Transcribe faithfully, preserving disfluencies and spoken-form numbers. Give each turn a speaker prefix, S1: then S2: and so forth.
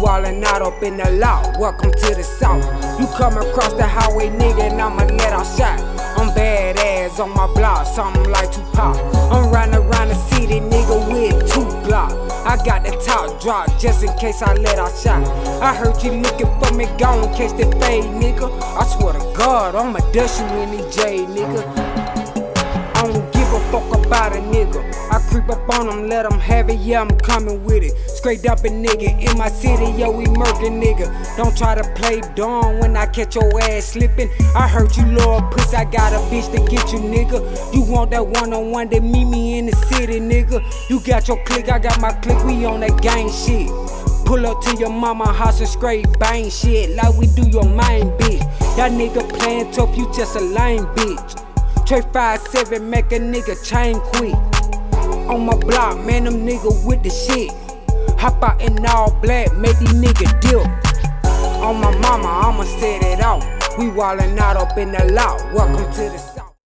S1: wildin' out up in the lot, welcome to the south. You come across the highway, nigga, and I'ma let out shot. I'm badass on my block, something like Tupac. I'm riding around the city, nigga, with two Glock. I got the top drop, just in case I let out shot. I heard you looking for me, gone, catch the fade, nigga. I swear to God, I'ma dust you in these J, nigga. I don't give a fuck about a nigga. I creep up on them, let them have it, yeah, I'm coming with it. Straight up a nigga, in my city, yo, we murkin' nigga. Don't try to play dumb when I catch your ass slippin'. I heard you lord pussy, I got a bitch to get you, nigga. You want that one-on-one, then meet me in the city, nigga. You got your clique, I got my clique, we on that gang shit. Pull up to your mama house and straight bang shit like we do your main bitch. That nigga playin' tough, you just a lame bitch. Trey five seven make a nigga chain quick. On my block, man, them nigga with the shit. Hop out in all black, make these nigga dip. On my mama, I'ma set it off. We wildin' out up in the lot, welcome to the